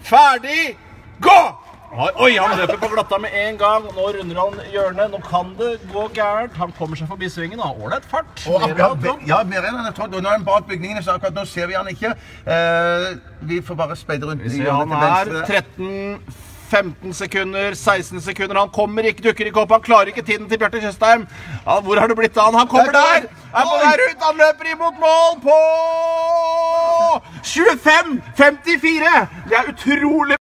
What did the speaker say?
ferdig, gå! Oi, han løper på glatta med en gang. Nå runder han hjørnet. Nå kan det gå gærent. Han kommer seg forbi svingen. Han har ordentlig fart. Ja, mer enn han har trodd. Og nå er han bak bygningene, så akkurat nå ser vi han ikke. Vi får bare speide rundt i hjørnet til venstre. 15 sekunder, 16 sekunder. Han kommer ikke, dukker ikke opp. Han klarer ikke tiden til Bjarte Tjøstheim. Hvor har det blitt av han? Han kommer der! Er på vei ut! Han løper imot mål på 25-54! Det er utrolig